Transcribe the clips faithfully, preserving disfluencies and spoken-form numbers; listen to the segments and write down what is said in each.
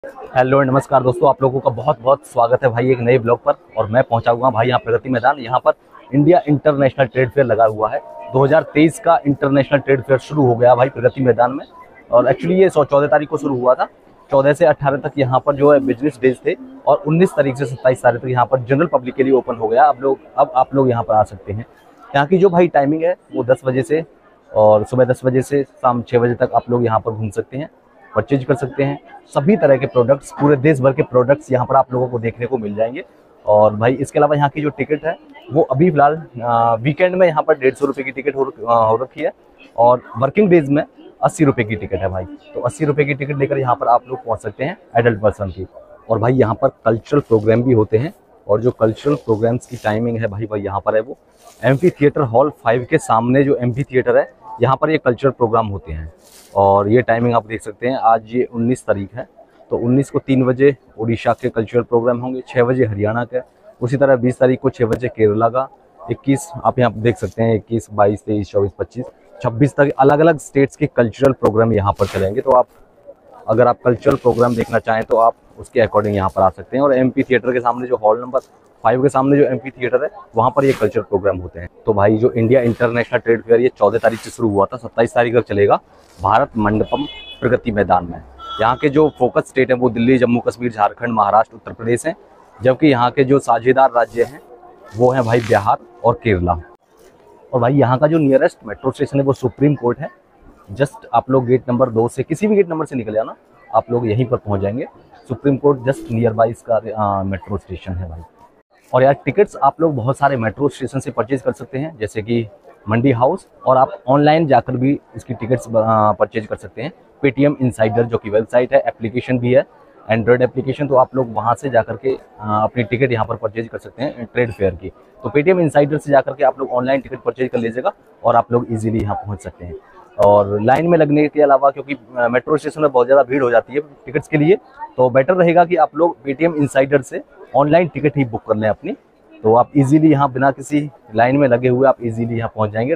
Hello नमस्कार दोस्तों, आप लोगों का बहुत बहुत स्वागत है भाई एक नए ब्लॉग पर। और मैं पहुंचा हुआ भाई यहाँ प्रगति मैदान। यहाँ पर इंडिया इंटरनेशनल ट्रेड फेयर लगा हुआ है। दो हज़ार तेईस का इंटरनेशनल ट्रेड फेयर शुरू हो गया भाई प्रगति मैदान में। और एक्चुअली ये चौदह तारीख को शुरू हुआ था। चौदह से अट्ठारह तक यहाँ पर जो है बिजनेस डेज थे और उन्नीस तारीख से सत्ताईस तारीख तक यहाँ पर जनरल पब्लिक के लिए ओपन हो गया। अब लोग अब आप लोग यहाँ पर आ सकते हैं। यहाँ की जो भाई टाइमिंग है वो दस बजे से और सुबह दस बजे से शाम छः बजे तक आप लोग यहाँ पर घूम सकते हैं, परचेज कर सकते हैं। सभी तरह के प्रोडक्ट्स, पूरे देश भर के प्रोडक्ट्स यहाँ पर आप लोगों को देखने को मिल जाएंगे। और भाई इसके अलावा यहाँ की जो टिकट है वो अभी फिलहाल वीकेंड में यहाँ पर डेढ़ सौ रुपये की टिकट हो, हो रखी है और वर्किंग डेज में अस्सी रुपये की टिकट है भाई। तो अस्सी रुपये की टिकट लेकर यहाँ पर आप लोग पहुँच सकते हैं एडल्ट पर्सन की। और भाई यहाँ पर कल्चरल प्रोग्राम भी होते हैं और जो कल्चरल प्रोग्राम्स की टाइमिंग है भाई भाई यहाँ पर है वो एम्फी थिएटर हॉल फाइव के सामने जो एम्फी थिएटर है यहाँ पर ये कल्चरल प्रोग्राम होते हैं। और ये टाइमिंग आप देख सकते हैं। आज ये उन्नीस तारीख है तो उन्नीस को तीन बजे उड़ीसा के कल्चरल प्रोग्राम होंगे, छः बजे हरियाणा के, उसी तरह बीस तारीख को छः बजे केरला का, इक्कीस आप यहाँ देख सकते हैं इक्कीस बाईस तेईस चौबीस पच्चीस छब्बीस तक अलग अलग स्टेट्स के कल्चरल प्रोग्राम यहाँ पर चलेंगे। तो आप अगर आप कल्चरल प्रोग्राम देखना चाहें तो आप उसके अकॉर्डिंग यहाँ पर आ सकते हैं। और एमपी थिएटर के सामने जो हॉल नंबर फाइव के सामने जो एमपी थिएटर है वहाँ पर ये कल्चरल प्रोग्राम होते हैं। तो भाई जो इंडिया इंटरनेशनल ट्रेड फेयर ये चौदह तारीख से शुरू हुआ था, सत्ताईस तारीख तक चलेगा भारत मंडपम प्रगति मैदान में। यहाँ के जो फोकस स्टेट हैं वो दिल्ली, जम्मू कश्मीर, झारखंड, महाराष्ट्र, उत्तर प्रदेश हैं। जबकि यहाँ के जो साझेदार राज्य हैं वो हैं भाई बिहार और केरला। और भाई यहाँ का जो नियरेस्ट मेट्रो स्टेशन है वो सुप्रीम कोर्ट है। जस्ट आप लोग गेट नंबर दो से किसी भी गेट नंबर से निकल जाना, आप लोग यहीं पर पहुँच जाएंगे। Supreme court just near by इसका मेट्रो स्टेशन है भाई। और यार टिकट्स आप लोग बहुत सारे मेट्रो स्टेशन से परचेज कर सकते हैं, जैसे कि मंडी हाउस, और आप ऑनलाइन जाकर भी इसकी टिकट्स परचेज कर सकते हैं। पेटीएम इनसाइडर जो कि वेबसाइट है, एप्लीकेशन भी है, एंड्रॉयड एप्लीकेशन, तो आप लोग वहां से जाकर के अपनी टिकट यहाँ पर परचेज कर सकते हैं ट्रेड फेयर की। तो पेटीएम इनसाइडर से जाकर के आप लोग ऑनलाइन टिकट परचेज कर लीजिएगा और आप लोग इजीली यहाँ पहुँच सकते हैं। और लाइन में लगने के अलावा, क्योंकि मेट्रो स्टेशन में बहुत ज़्यादा भीड़ हो जाती है टिकट्स के लिए, तो बेटर रहेगा कि आप लोग पेटीएम इनसाइडर से ऑनलाइन टिकट ही बुक कर लें अपनी। तो आप इजीली यहाँ बिना किसी लाइन में लगे हुए आप इजीली यहाँ पहुँच जाएंगे।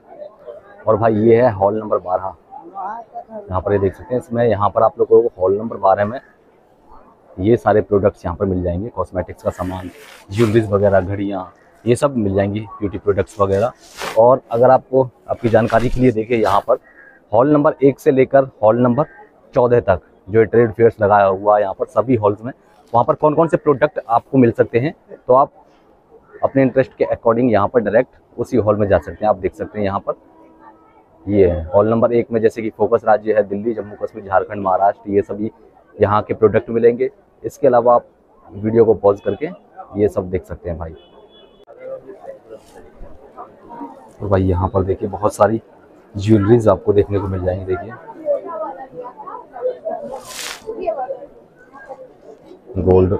और भाई ये है हॉल नंबर बारह, यहाँ पर ये देख सकते हैं। इसमें यहाँ पर आप लोगों को हॉल नंबर बारह में ये सारे प्रोडक्ट्स यहाँ पर मिल जाएंगे। कॉस्मेटिक्स का सामान, ज्वेलरीज वगैरह, घड़ियाँ, ये सब मिल जाएंगी, ब्यूटी प्रोडक्ट्स वगैरह। और अगर आपको आपकी जानकारी के लिए देखिए, यहाँ पर हॉल नंबर एक से लेकर हॉल नंबर चौदह तक जो ट्रेड फेयर्स लगाया हुआ है यहाँ पर सभी हॉल्स में, वहाँ पर कौन कौन से प्रोडक्ट आपको मिल सकते हैं, तो आप अपने इंटरेस्ट के अकॉर्डिंग यहाँ पर डायरेक्ट उसी हॉल में जा सकते हैं। आप देख सकते हैं यहाँ पर ये है हॉल नंबर एक में, जैसे कि फोकस राज्य है दिल्ली, जम्मू कश्मीर, झारखंड, महाराष्ट्र, ये सभी यहाँ के प्रोडक्ट मिलेंगे। इसके अलावा आप वीडियो को पॉज करके ये सब देख सकते हैं भाई। और भाई यहाँ पर देखिए बहुत सारी ज्वेलरीज आपको देखने को मिल जाएंगी। देखिए गोल्ड,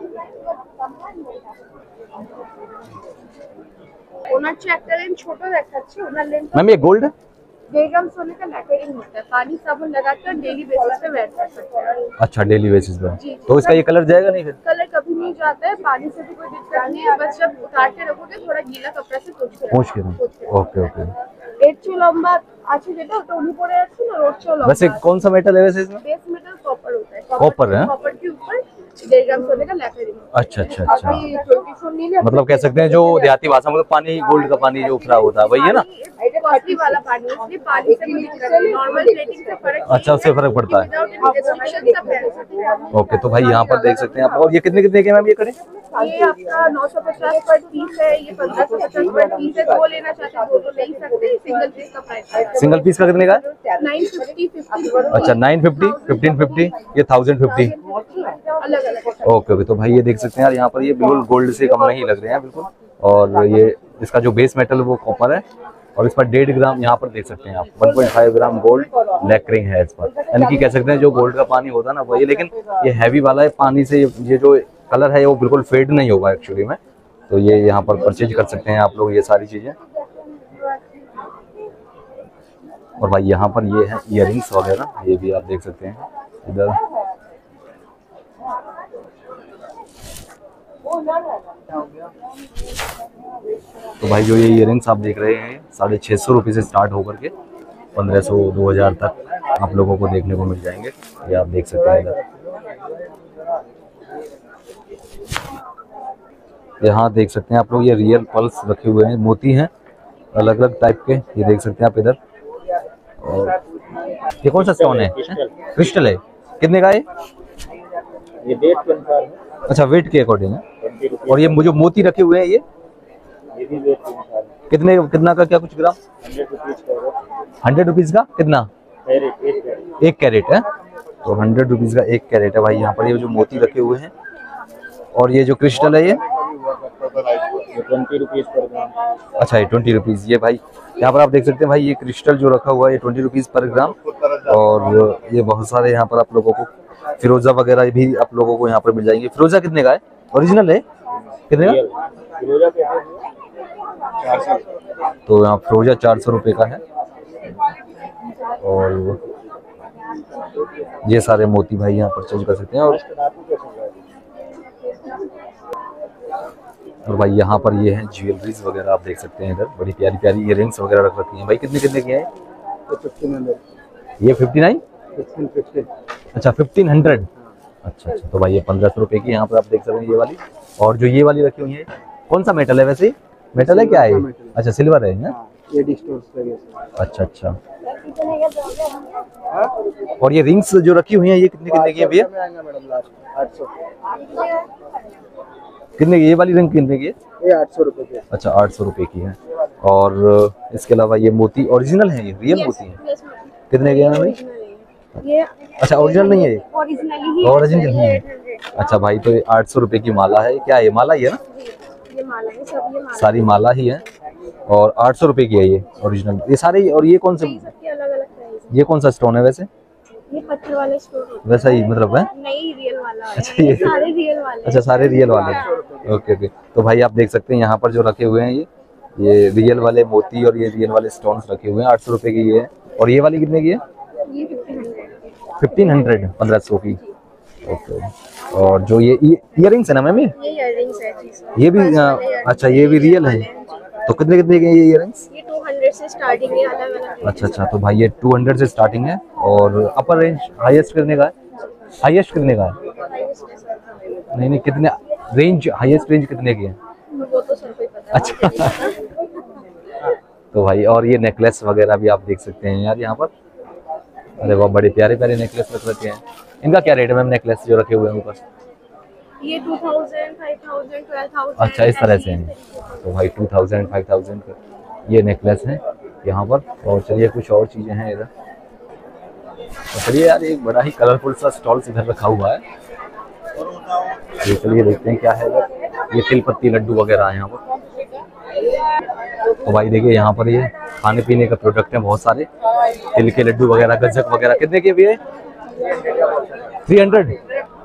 ওনার চেয়ে একটা লেন্স ছোট দেখাচ্ছে, ওনার লেন্স मैम ये गोल्ड है। डेढ़ ग्राम सोने का लैकेरिंग होता है, पानी साबुन लगाकर डेली बेसिस पे वेयर कर सकते हैं। अच्छा, डेली बेसिस पे। जी। तो इसका ये कलर जाएगा नहीं फिर? कलर कभी नहीं जाता है, पानी से भी कोई दिक्कत नहीं है, बस जब उतार के रखोगे थोड़ा गीला कपड़ा से पोंछ के पूछ के नहीं। Okay okay. এর চেয়ে লম্বা আছে যেটা, ওটা উনি পরে আছে না, ওর চেয়ে লম্বা। वैसे कौन सा मेटल है वैसे इसमें? बेस मेटल कॉपर होता है। कॉपर है? कॉपर के ऊपर डेढ़ ग्राम सोने का लैकेरिंग। अच्छा अच्छा अच्छा। अभी ट्वेंटी फोर नीले मतलब कह सकते हैं जो देहाती भाषा में पानी, गोल्ड का पानी जो उफरा होता है वही है ना? कॉस्टली वाला पानी, इसलिए पानी से कोई दिक्कत नहीं, नॉर्मल प्लेटिंग से फर्क। अच्छा, उससे फर्क पड़ता है। विदाउट रिस्ट्रिक्शन सब है। ओके, तो भाई यहाँ पर देख सकते हैं आप। और ये कितने कितने के मैम ये करें? ये आपका नौ सौ पचास पर पीस है, ये पंद्रह सौ पचास पर पीस है। दो लेना चाहते हैं दो तो ले सकते, सिंगल पीस का प्राइस है। सिंगल पीस का कितने का है? Nine fifty fifty. अच्छा, नाइन फिफ्टी, फिफ्टीन फिफ्टी, ये थाउजेंड फिफ्टी। अलग अलग। Okay okay. तो भाई ये देख सकते हैं यार, यहाँ पर ये बिल्कुल गोल्ड से कम नहीं लग रहे हैं बिल्कुल। और ये इसका जो बेस मेटल वो कॉपर है और इस पर डेढ़ ग्राम यहाँ पर देख सकते हैं आप, one point five gram gold lacquering है इस पर। यानी कि कह सकते हैं जो गोल्ड का पानी होता है ना वही, लेकिन ये हैवी वाला है पानी से, ये जो कलर है वो बिल्कुल फेड नहीं होगा एक्चुअली में। तो ये यहाँ पर परचेज कर सकते हैं आप लोग ये सारी चीज़ें। और भाई यहाँ पर ये है इयररिंग्स वगैरह, ये भी आप देख सकते हैं इधर। तो भाई जो ये इयररिंग्स आप देख रहे हैं साढ़े छः सौ रुपये से स्टार्ट होकर के पंद्रह सौ दो हज़ार तक आप लोगों को देखने को मिल जाएंगे। ये आप देख सकते हैं इधर। यहाँ देख सकते हैं आप लोग, ये रियल पल्स रखे हुए हैं, मोती हैं अलग अलग टाइप के, ये देख सकते हैं आप इधर। और ये कौन सा स्टोन है? क्रिस्टल है। कितने का है ये? वेट के अनुसार है। अच्छा, वेट के अकॉर्डिंग है। और ये मुझे मोती रखे हुए हैं, ये ये भी वेट के अनुसार है। कितने कितना का क्या कुछ ग्राम? हंड्रेड रुपीज का। हंड्रेड रुपीज का कितना? कैरेट, एक कैरेट। एक कैरेट है, तो हंड्रेड रुपीज का एक कैरेट है भाई। यहाँ पर ये जो मोती रखे हुए हैं, और ये जो क्रिस्टल है ये ट्वेंटी रुपीज पर ग्राम। अच्छा, ये ट्वेंटी रुपीज। ये भाई यहाँ पर आप देख सकते हैं भाई, ये क्रिस्टल जो रखा हुआ है ये ट्वेंटी रुपीज पर ग्राम। और ये बहुत सारे यहाँ पर आप लोगों को फिरोजा वगैरह भी आप लोगों को यहाँ पर मिल जाएंगे। फिरोजा कितने का है? ओरिजिनल है कितने का? फिरोजा कैसे? चार सौ। तो यहाँ फिरोजा चार सौ रुपये का है। और ये सारे मोती भाई यहाँ पर चेंज कर सकते हैं। और और भाई यहाँ पर ये है ज्वेलरीज वगैरह आप देख सकते हैं इधर, बड़ी प्यारी प्यारी इयररिंग्स वगैरह रख रखी हैं भाई। कितने कितने की है ये? Fifty nine. अच्छा, फिफ्टीन हंड्रेड। अच्छा अच्छा, तो भाई ये पंद्रह सौ रुपए की यहाँ पर आप देख सकते हैं ये वाली। और जो ये वाली रखी हुई है, कौन सा मेटल है वैसे? मेटल है क्या है? अच्छा, सिल्वर है ना? अच्छा अच्छा। और ये रिंग्स जो रखी हुई हैं ये कितने कितने की है भैया? कितने की ये वाली रिंग? कितने की है? ये आठ सौ रुपए की। अच्छा, आठ सौ रुपए की है। और इसके अलावा ये मोती ओरिजिनल है, ये रियल मोती है। कितने के हैं भाई ये? अच्छा, ओरिजिनल नहीं है ये? ओरिजिनल नहीं है। अच्छा भाई, तो ये आठ सौ रुपए की माला है। क्या है ये? माला ही है ना? ये माला है, सब ये माला, सारी माला ही है। और आठ सौ रुपए की है ये ओरिजिनल, ये सारे। और ये कौन से, अलग अलग प्राइस। ये कौन सा स्टोन है वैसे? ये पत्थर वाले स्टोन वैसा ही मतलब है? नहीं, रियल वाला है। अच्छा, ये सारे रियल वाले। अच्छा, सारे रियल वाले। ओके ओके, तो भाई आप देख सकते हैं यहाँ पर जो रखे हुए हैं ये ये रियल वाले मोती और ये रियल वाले स्टोन्स रखे हुए हैं। आठ सौ रुपए की ये है। और ये वाली कितने की है? ये फिफ्टीन हंड्रेड, पंद्रह सौ की। ओके। और जो ये इयररिंग्स है ना मैम, ये ये इयररिंग्स है जी, ये भी आ, अच्छा, ये भी रियल है। तो कितने कितने के ये इयररिंग्स? ये टू हंड्रेड से स्टार्टिंग है, अलग अलग। अच्छा अच्छा, तो भाई ये टू हंड्रेड से स्टार्टिंग है। और अपर रेंज हाईएस्ट कितने का है? हाईएस्ट कितने का है? नहीं नहीं, कितने रेंज, हाईएस्ट रेंज कितने की है? वो तो सर को ही पता है। अच्छा तो भाई, और ये नेकलेस वगैरह भी आप देख सकते हैं यार यहाँ पर। अरे वाह, बड़े प्यारे प्यारे नेकलेस रख रखे हैं। इनका क्या रेट है मैम, नेकलेस जो रखे हुए हैं ऊपर? ये two thousand, five thousand, twelve thousand. अच्छा, इस तरह से हैं। तो भाई टू थाउजेंड, फाइव थाउजेंड ये नेकलेस हैं यहाँ पर। और चलिए कुछ और चीज़ें हैं इधर। तो चलिए यार, एक बड़ा ही कलरफुल सा स्टॉल्स इधर रखा हुआ है। ये चलिए देखते हैं क्या है इधर। ये तिल पत्ती लड्डू वगैरह है यहाँ पर। तो भाई देखिए यहाँ पर ये खाने पीने का प्रोडक्ट है बहुत सारे, तिल के लड्डू वगैरह, गज्जक वगैरह। कितने के भी है? थ्री हंड्रेड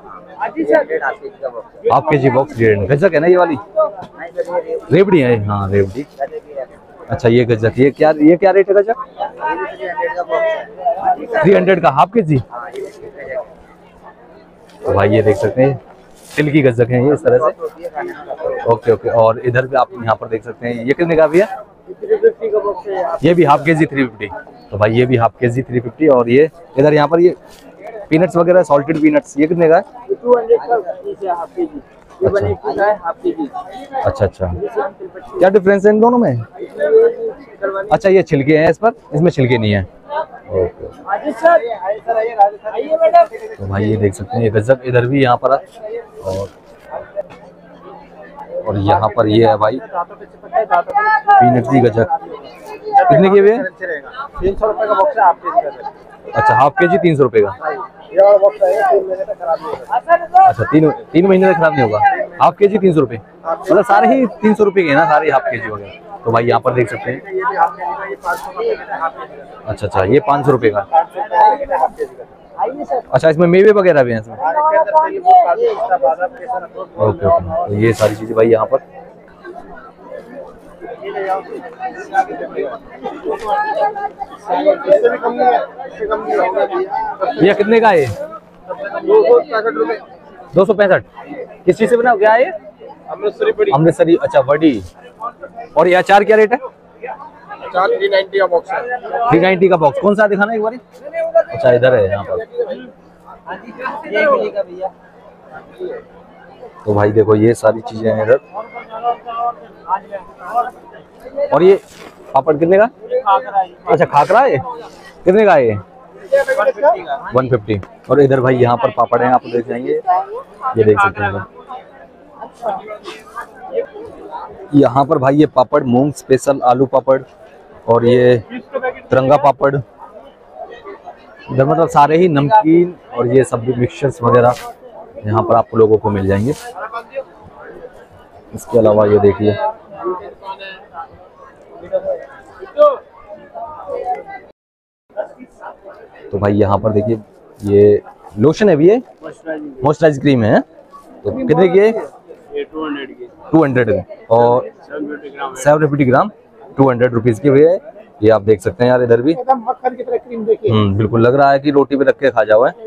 हाफ के जी बॉक्स। गज्जक है ना ये वाली? रेवड़ी है, हाँ रेवड़ी। अच्छा, ये गज्जक, ये क्या, ये क्या रेट है गज्जक? थ्री हंड्रेड का हाफ के जी। तो भाई ये देख सकते हैं तिल की गज्जक है ये इस तरह से। Okay okay. और इधर भी आप यहाँ पर देख सकते हैं, ये कितने का भी है? ये भी हाफ के जी थ्री फिफ्टी। तो भाई ये भी हाफ के जी थ्री फिफ्टी। और ये इधर यहाँ पर ये पीनट्स वगैरह, सॉल्टेड पीनट्स, ये कितने का है? टू हंड्रेड का हाफ के जी। ये वन एटी का है हाफ के जी। अच्छा अच्छा, क्या डिफरेंस है इन दोनों में? अच्छा, ये छिलके हैं इस पर, इसमें छिलके नहीं है। ओके। तो भाई ये देख सकते हैं ये गज्जक इधर भी यहाँ पर है। और और यहाँ पर ये है भाई पीनट की गज्जक। कितने की है? तीन सौ रुपए का बॉक्स है हाफ के जी का। अच्छा, हाफ के जी तीन सौ रुपए का। ये वाला बॉक्स है तीन महीने तक खराब नहीं होगा। अच्छा, तीन तीन महीने तक खराब नहीं होगा। हाफ के जी तीन सौ रुपए, मतलब सारे ही तीन सौ रुपए के हैं ना, सारे हाफ के जी वगैरह। तो भाई यहाँ पर देख सकते हैं। अच्छा अच्छा, ये पाँच सौ रुपए का। अच्छा, इसमें मेवे वगैरह भी हैं इसमें? Okay okay. तो ये सारी चीजें भाई यहाँ पर। ये कितने का है? दो सौ पैंसठ। किस चीज से बना, क्या है ये? अमृतसरी बड़ी। अमृतसरी, अच्छा बड़ी। और ये अचार क्या रेट है? अचार थ्री नाइन्टी का बॉक्स है। थ्री नाइन्टी का बॉक्स। कौन सा दिखाना एक बार? अच्छा, इधर है यहाँ पर। तो भाई देखो ये सारी चीजें हैं इधर। और ये पापड़ कितने का? अच्छा खाकरा है, कितने का है ये? One fifty. और इधर भाई यहाँ पर पापड़ हैं, आप देख जाएंगे, ये देख सकते हैं। यहाँ पर भाई ये पापड़ मूंग स्पेशल आलू पापड़ और ये तिरंगा पापड़, इधर मतलब सारे ही नमकीन और ये सब भी मिक्सचर्स वगैरह यहाँ पर आप लोगों को मिल जाएंगे। इसके अलावा ये देखिए तो भाई यहाँ पर देखिए ये लोशन है भी, ये मॉइस्चराइज क्रीम है। तो कितने की है? टू हंड्रेड और seven fifty gram two hundred rupees की भी है। ये आप देख सकते हैं यार, इधर भी मक्खन की तरह क्रीम देखिए। हम्म बिल्कुल लग रहा है कि रोटी पे रख के खा जाओ है।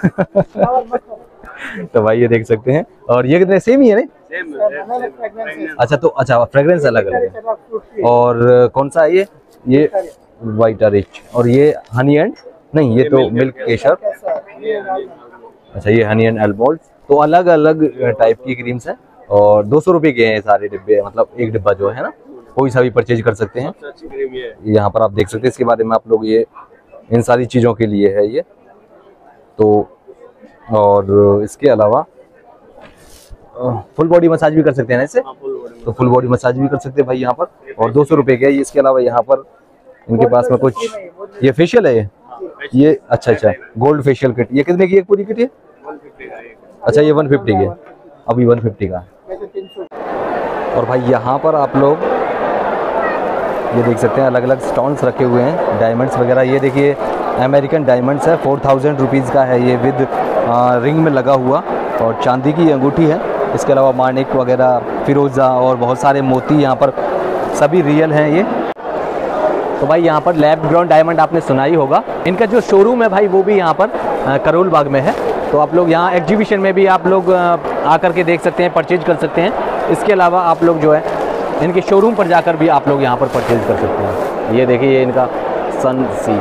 तो भाई ये देख सकते हैं। और ये कितने? सेम ही है ना? अच्छा तो अच्छा फ्रेग्रेंस अलग अलग है। और कौन सा है ये? ये वाइट रिच और ये हनी एंड नहीं, ये तो मिल्क केसर। अच्छा ये हनी एंड एल्मोंड। तो अलग अलग टाइप की क्रीम्स है और दो सौ रुपए के हैं सारे डिब्बे, मतलब एक डिब्बा जो है ना, कोई सा भी परचेज कर सकते हैं। यहाँ पर आप देख सकते हैं, इसके बारे में आप लोग ये इन सारी चीज़ों के लिए है ये। तो और इसके अलावा फुल बॉडी मसाज भी कर सकते हैं ना इससे, तो फुल बॉडी मसाज भी कर सकते हैं भाई यहाँ पर। और दो सौ रुपये के है। इसके अलावा यहाँ पर इनके पास में कुछ ये फेशियल है, ये ये अच्छा अच्छा गोल्ड फेशियल किट, ये कितने की है पूरी किट? ये अच्छा ये वन फिफ्टी की है, अभी वन फिफ्टी का। और भाई यहाँ पर आप लोग ये देख सकते हैं अलग अलग स्टोन्स रखे हुए हैं, डायमंड्स वगैरह। ये देखिए अमेरिकन डायमंड्स है, फोर थाउजेंड रुपीज़ का है ये, विद रिंग में लगा हुआ और चांदी की अंगूठी है। इसके अलावा मानिक वगैरह, फिरोज़ा और बहुत सारे मोती यहाँ पर सभी रियल हैं ये। तो भाई यहाँ पर लैब ग्राउंड डायमंड आपने सुना ही होगा। इनका जो शोरूम है भाई वो भी यहाँ पर करोल बाग में है। तो आप लोग यहाँ एग्जीबिशन में भी आप लोग आकर के देख सकते हैं, परचेज कर सकते हैं। इसके अलावा आप लोग जो है इनके शोरूम पर जाकर भी आप लोग यहाँ पर परचेज कर सकते हैं। ये देखिए ये इनका सन सी।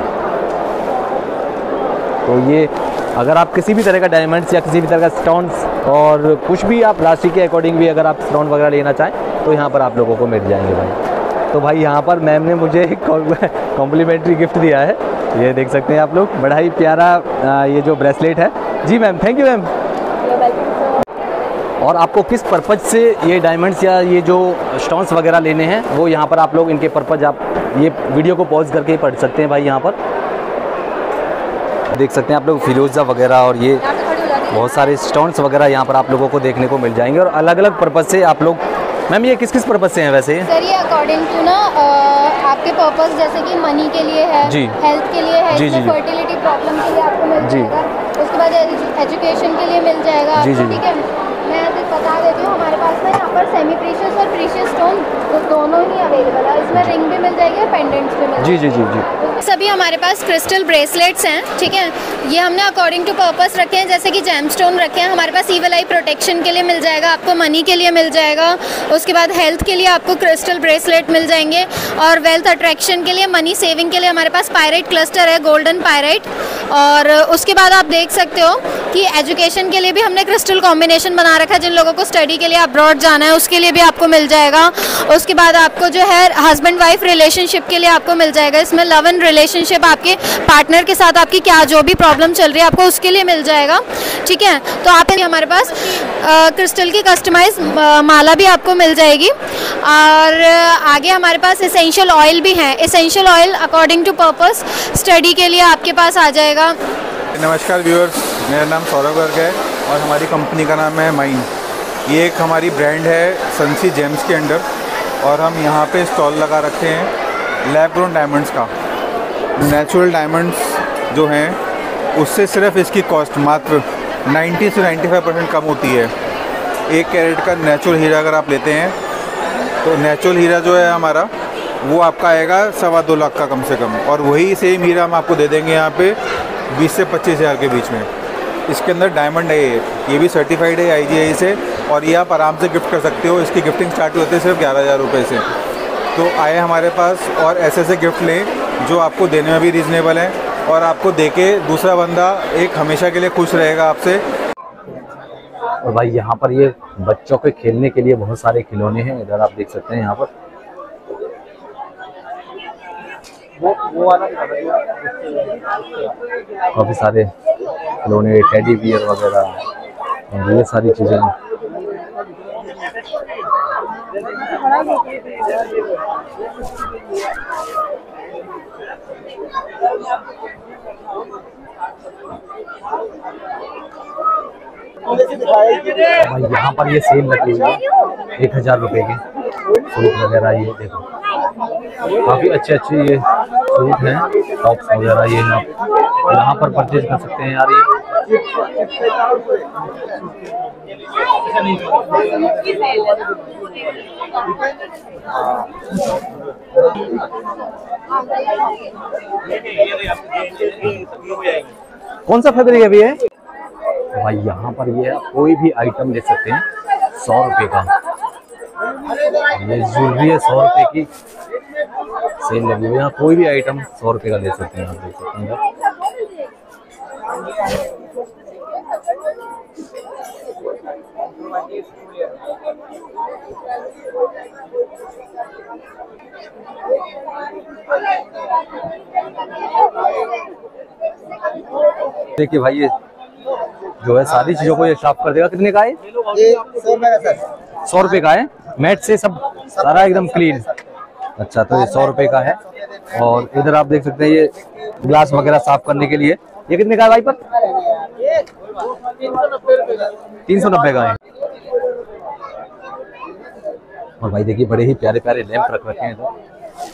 तो ये अगर आप किसी भी तरह का डायमंड्स या किसी भी तरह का स्टोन्स और कुछ भी आप राशि के अकॉर्डिंग भी अगर आप स्टोन वगैरह लेना चाहें तो यहाँ पर आप लोगों को मिल जाएंगे भाई। तो भाई यहाँ पर मैम ने मुझे एक कॉम्प्लीमेंट्री गिफ्ट दिया है, ये देख सकते हैं आप लोग, बड़ा ही प्यारा ये जो ब्रेसलेट है। जी मैम, थैंक यू मैम। और आपको किस पर्पज़ से ये डायमंड्स या ये जो स्टोन्स वगैरह लेने हैं वो यहाँ पर आप लोग इनके पर्पज़ आप ये वीडियो को पॉज करके पढ़ सकते हैं भाई। यहाँ पर देख सकते हैं आप लोग फिरोज़ा वगैरह और ये बहुत सारे स्टोन्स वगैरह यहाँ पर आप लोगों को देखने को मिल जाएंगे। और अलग अलग पर्पज़ से आप लोग, मैम ये किस किस पर्पज़ से हैं वैसे? सर ये अकॉर्डिंग टू ना आपके पर्पज़, जैसे कि मनी के लिए है, जी, हेल्थ के लिए है, जी, जी, फर्टिलिटी प्रॉब्लम के लिए आपको मिल जी, जाएगा। उसके बाद एजुकेशन के लिए मिल जाएगा आपको, ठीक है। मैं आपको बता देती हूँ, हमारे पास ना यहाँ पर सेमी प्रीशियस और प्रीशियस स्टोन दोनों ही अवेलेबल है। इसमें रिंग भी मिल जाएगी और पेंडेंट्स भी मिल जी जी जी जी सभी हमारे पास क्रिस्टल ब्रेसलेट्स हैं, ठीक है। ये हमने अकॉर्डिंग टू पर्पस रखे हैं, जैसे कि जेम स्टोन रखे हैं। हमारे पास ईवल आई प्रोटेक्शन के लिए मिल जाएगा, आपको मनी के लिए मिल जाएगा। उसके बाद हेल्थ के लिए आपको क्रिस्टल ब्रेसलेट मिल जाएंगे और वेल्थ अट्रैक्शन के लिए, मनी सेविंग के लिए हमारे पास पायराइट क्लस्टर है, गोल्डन पायराइट। और उसके बाद आप देख सकते हो कि एजुकेशन के लिए भी हमने क्रिस्टल कॉम्बिनेशन बना रखा है। जिन लोगों को स्टडी के लिए अब्रॉड जाना है उसके लिए भी आपको मिल जाएगा। उसके बाद आपको जो है हस्बैंड वाइफ रिलेशनशिप के लिए आपको मिल जाएगा। इसमें लव एंड रिलेशनशिप, आपके पार्टनर के साथ आपकी क्या जो भी प्रॉब्लम चल रही है आपको उसके लिए मिल जाएगा, ठीक है। तो आप हमारे पास आ, क्रिस्टल की कस्टमाइज माला भी आपको मिल जाएगी। और आगे हमारे पास एसेंशियल ऑयल भी है। Essential oil according to purpose study के लिए आपके पास आ जाएगा। नमस्कार व्यूअर्स, मेरा नाम सौरभ गर्ग है और हमारी कंपनी का नाम है माइन। ये एक हमारी ब्रांड है सनसी जेम्स के अंडर और हम यहाँ पे स्टॉल लगा रखे हैं लैब ग्रोन डायमंड्स का। नेचुरल डायमंड्स जो हैं उससे सिर्फ इसकी कॉस्ट मात्र नब्बे से पचानवे परसेंट कम होती है। एक कैरेट का नेचुरल हीरा अगर आप लेते हैं तो नेचुरल हीरा जो है हमारा वो आपका आएगा सवा दो लाख का कम से कम, और वही सेम हीरा हम आपको दे देंगे यहाँ पे बीस से पच्चीस हज़ार के बीच में। इसके अंदर डायमंड है, ये ये भी सर्टिफाइड है आई जी आई से, और ये आप आराम से गिफ्ट कर सकते हो। इसकी गिफ्टिंग स्टार्ट होती है सिर्फ ग्यारह हज़ार रुपये से। तो आए हमारे पास और ऐसे ऐसे गिफ्ट लें जो आपको देने में भी रीज़नेबल है और आपको देके दूसरा बंदा एक हमेशा के लिए खुश रहेगा आपसे। और भाई यहाँ पर ये बच्चों के खेलने के लिए बहुत सारे खिलौने हैं, इधर आप देख सकते हैं यहाँ पर। वो वो वाला काफी सारे खिलौने, टेडी बियर वगैरह, और ये सारी चीजें। भाई यहाँ पर ये सेल लगी हुई है एक हजार रुपए की सूट वगैरह। ये देखो काफी अच्छे अच्छे ये सूट हैं, टॉप्स वगैरह ये आप यहाँ पर परचेज कर सकते हैं यार। ये कौन सा फैब्रिक है भैया? भाई यहाँ पर ये कोई भी आइटम ले सकते हैं सौ रुपए का। ये ज्वेलरी है सौ रुपए की, सेल लगी हुई है। यहाँ कोई भी आइटम सौ रुपए का ले सकते हैं, आप देख सकते हैं। देखिए भाई ये जो है सारी चीजों को ये साफ कर देगा। कितने का है ये? सौ रुपए का सर। सौ रुपए का है, मैट से सब सारा एकदम क्लीन। अच्छा, तो ये सौ रुपए का है। और इधर आप देख सकते हैं ये ग्लास वगैरह साफ करने के लिए। ये कितने का है भाई पर? तीन सौ नब्बे का है। और भाई देखिए बड़े ही प्यारे प्यारे लैंप रख रखे हैं इधर।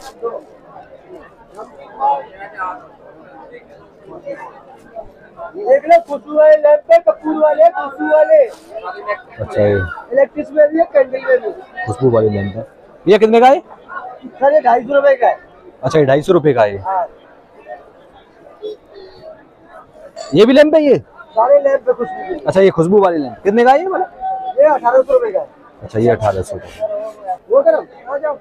देख लो खुशबू वाले लैंप पे, कपूर वाले, खुशबू वाले। अच्छा, ये इलेक्ट्रिक में भी है, कैंडल में भी। खुशबू वाली लैंप है। ये कितने का है सर? ये ढाई सौ रुपए का है। अच्छा, ये ढाई सौ रुपए का है। हाँ। ये भी लैंप है ये? सारे लैंप पे खुशबू की। अच्छा, ये खुशबू वाली लैंप कितने का है ये वाला? ये अठारह सौ रुपए का है। अच्छा, ये अठारह सौ का। वो करो, आ जाओ।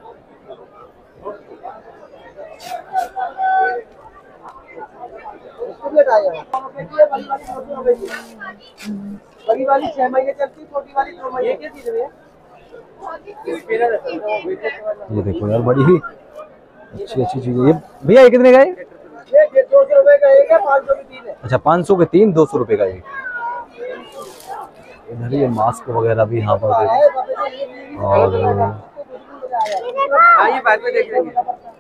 बड़ी वाली छह महीने चलती, छोटी वाली दो महीने। क्या चीज है? ये देखो यार बड़ी ही अच्छी अच्छी चीज है। ये भैया ये कितने का है? ये दो सौ रुपए का एक है, पाँच सौ की तीन है। अच्छा, पाँच सौ के तीन, दो सौ रुपए का एक। इधर ये मास्क वगैरह भी यहाँ पर। और हाँ, ये बैग में देख लेंगे।